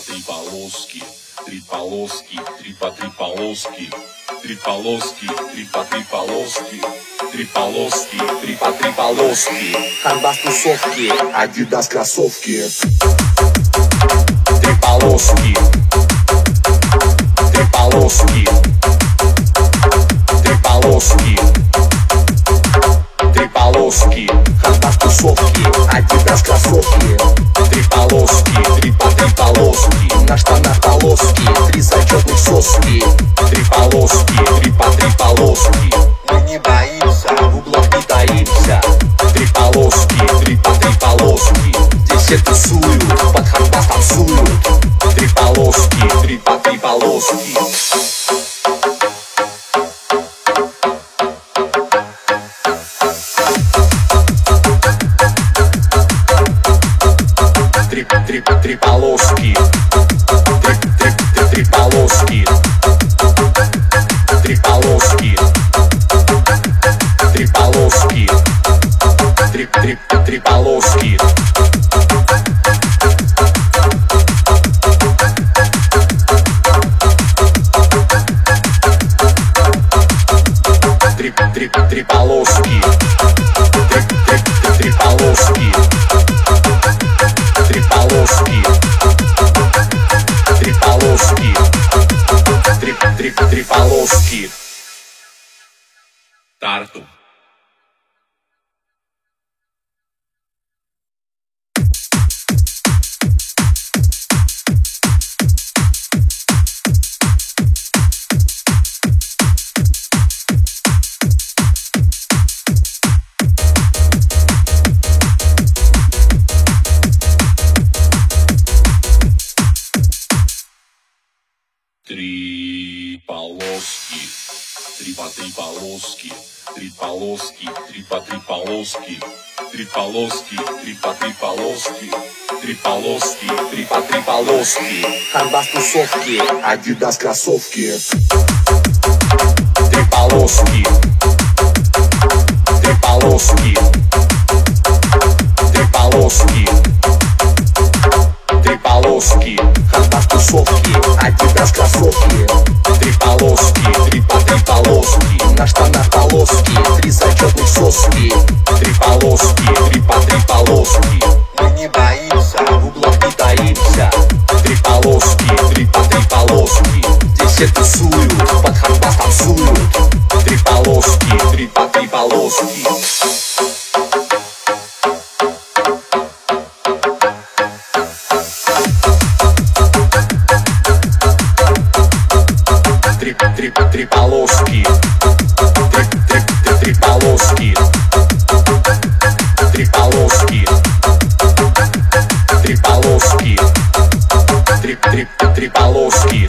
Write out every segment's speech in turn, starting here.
три полоски, три полоски, три по три полоски, три полоски, три по три полоски, три полоски, три по три полоски. Хандас тусовки, Адидас кроссовки. Три полоски, три полоски, три полоски, три полоски. Хандас тусовки, Адидас кроссовки. Три полоски, три по три полоски. На штанах полоски, три зачетных соски. Три полоски, три по три полоски. Мы не боимся, в углах не таимся. Три полоски, три по три полоски. Здесь все тусуют, под хандас танцуют. Три полоски, три по три полоски. Три полоски, три полоски, три полоски, три полоски, три полоски. Три полоски, три полоски, три полоски, три полоски, три полоски. Тарту. Три полоски, три по три полоски, три полоски, три по три полоски, три полоски, три по три полоски, три полоски, три по три полоски. Хандас тусовки, Адидас кроссовки. Три полоски, три полоски, три полоски, три полоски. Хандас тусовки, Адидас кроссовки. Три полоски, три по три полоски. На штанах полоски, три зачетных соски. Три полоски, три по три полоски. Мы не боимся, в углах не таимся. Три полоски, три по три полоски. Здесь все тусуют, под хандас танцуют. Три полоски, три по три полоски. Три полоски, три полоски, три полоски, три полоски, три полоски.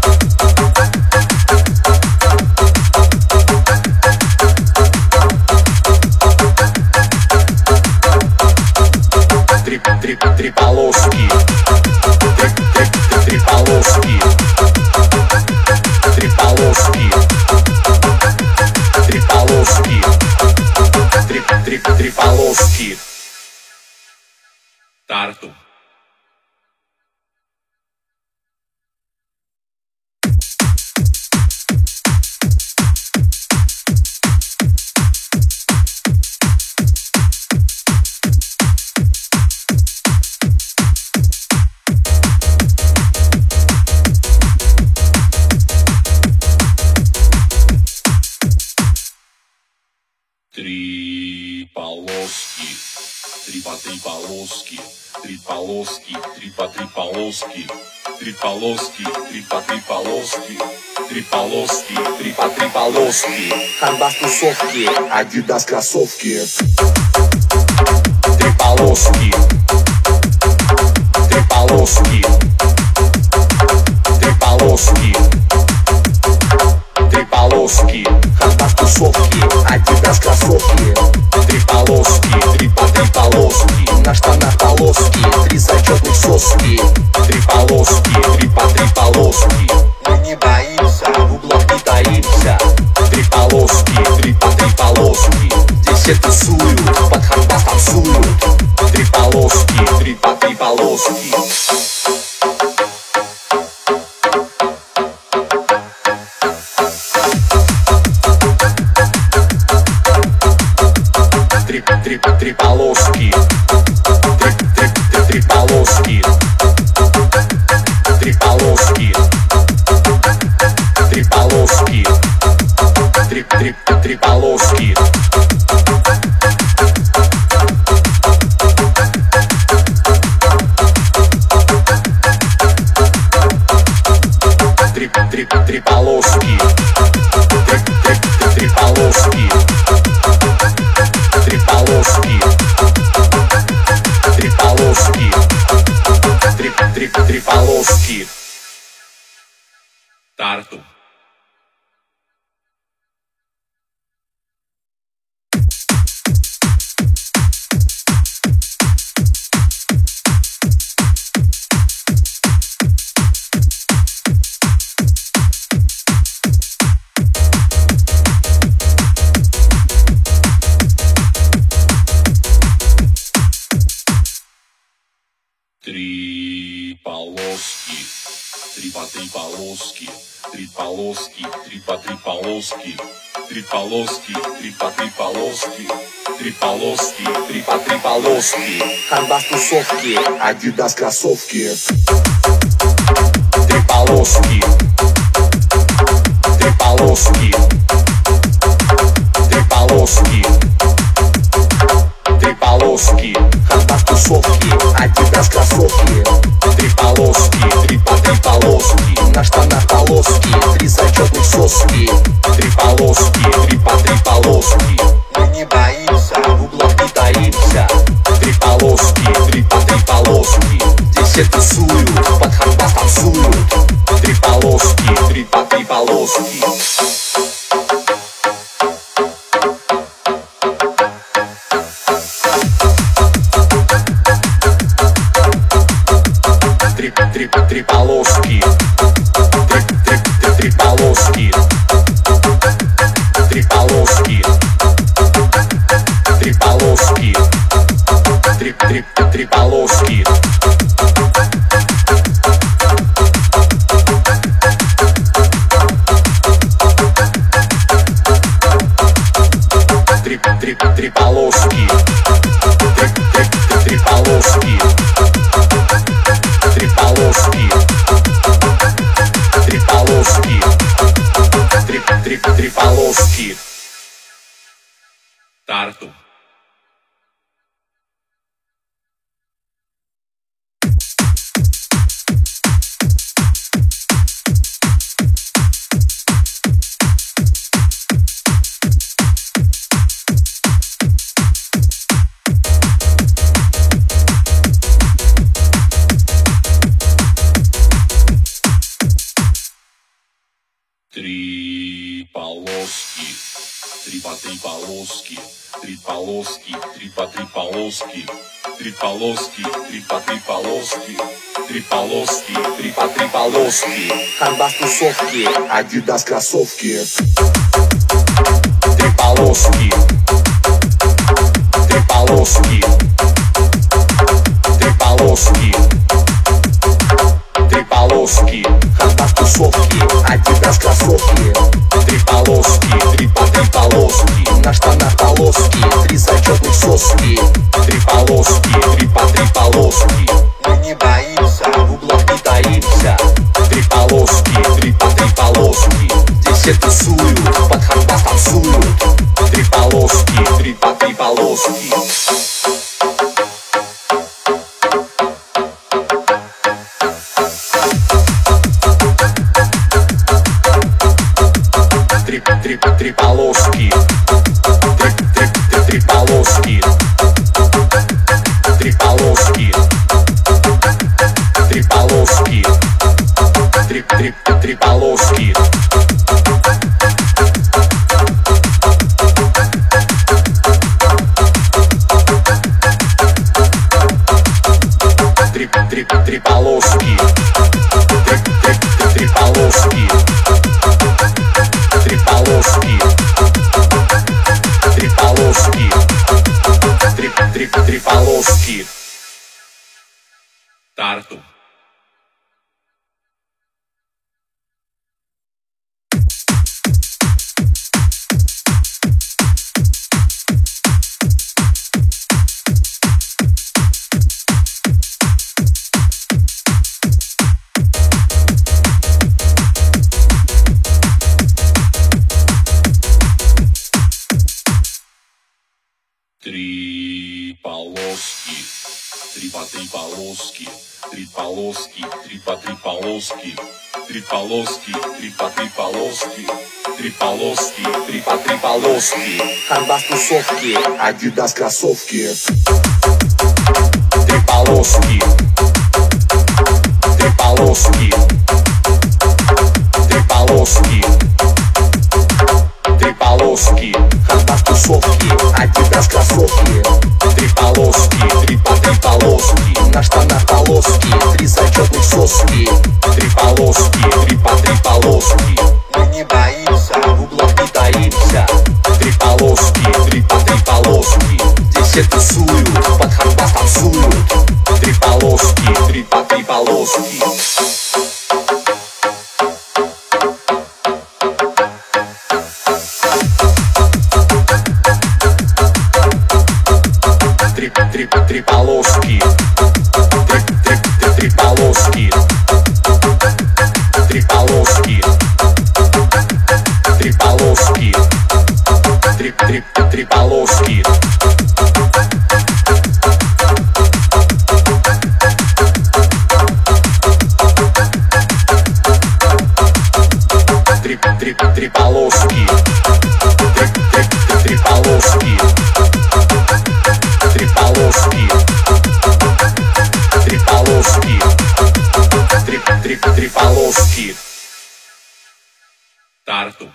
Три полоски, три полоски, три полоски, три полоски, три полоски. Тарту. Три полоски, три по три полоски, три полоски, три по три полоски, три полоски, три по три полоски, три полоски, три по три полоски. Хандас тусовки, Адидас кроссовки. Три полоски, три полоски, три полоски, три полоски. Хандас тусовки, Адидас кроссовки. Три полоски, три по три полоски. На штанах полоски, три зачетных соски. Три полоски, три по три полоски. Мы не боимся, в углах не таимся. Три полоски, три по три полоски. Здесь все тусуют, под хандас танцуют. Три полоски, три по три полоски. три полоски. Три полоски. Три полоски. Три полоски. Три полоски. Три полоски. Тарту. Три полоски, три по три полоски, три полоски, три по три полоски, три полоски, три по три полоски, три полоски, три по три полоски. Хандас тусовки, Адидас кроссовки. Три полоски. Три полоски. Три полоски. Три полоски. Хандас тусовки, Адидас кроссовки. Три полоски, три по три полоски. На штанах полоски, три зачетных соски. Три полоски, три по три полоски. Мы не боимся, в углах не таимся. Три полоски, три по три полоски. Здесь все тусуют, под хандас танцуют. Три полоски, три по три полоски. Три полоски. Три полоски. Три полоски. Три полоски. Три полоски. Три полоски. Три полоски. Три полоски. Три полоски. Три полоски. Тарту. Три полоски, три по три полоски, три полоски, три по три полоски, три полоски, три по три полоски, три полоски, три по три полоски. Хандас тусовки, Адидас кроссовки. Три полоски. Три полоски. Три полоски. Три полоски. Хандас тусовки, Адидас кроссовки. Три полоски, три по три полоски. На штанах полоски, три зачетных соски. Три полоски, три по три полоски. Мы не боимся, в углах не таимся. Три полоски, три по три полоски. Здесь все тусуют, под хандас танцуют. Три полоски, три по три полоски. Три полоски. Три полоски. Три полоски. Три полоски. Три полоски. Три полоски. Три полоски. Три полоски. Три полоски. три полоски, три полоски, три полоски, три полоски, три полоски, три полоски, три полоски. Хардбас тусовки, Адидас кроссовки. Три полоски, три полоски, три полоски, три полоски. Хардбас тусовки, Адидас кроссовки. Три полоски, три полоски. На штанах полоски, три зачетных соски. Три полоски, три полоски. Мы не боимся, в углах не таимся. Три полоски, три полоски. Здесь все тусуют, под хардбас танцуют. Три полоски, три полоски. Три полоски, три полоски, три полоски, три полоски, три полоски. Три полоски, три полоски. Три полоски, три полоски, три полоски. Тарту.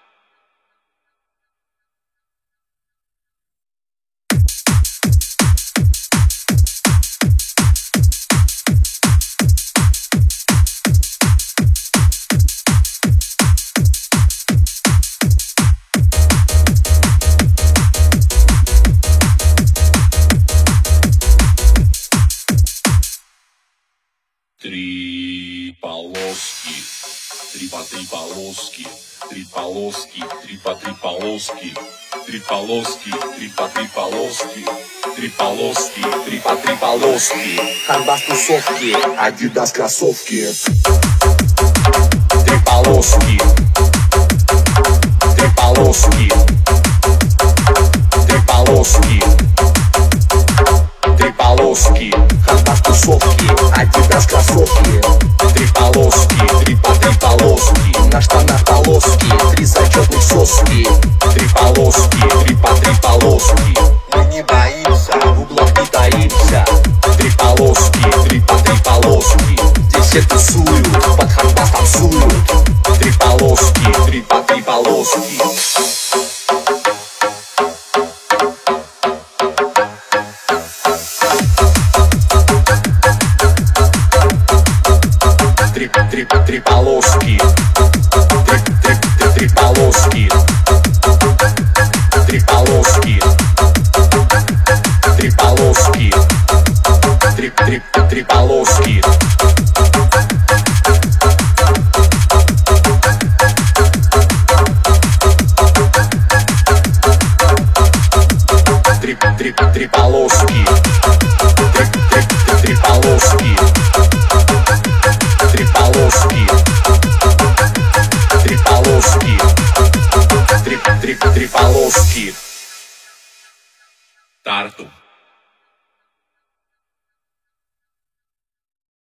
Три полоски, три полоски, три полоски, три полоски, три полоски, три полоски, три полоски, три полоски. Хардбас тусовки, Адидас кроссовки. Три полоски, три полоски, три полоски, три полоски. Хардбас тусовки, Адидас кроссовки. Три полоски, три полоски. На штанах полоски, три зачетных соски. Три полоски, три полоски. Мы не боимся, в углах не таимся. Три полоски, три полоски. Здесь все тусуют, под хардбас танцуют. Три полоски, три полоски. Три полоски, три полоски, три полоски, три полоски, три полоски. Три полоски, три полоски. Три полоски, три полоски, три полоски. Тарту.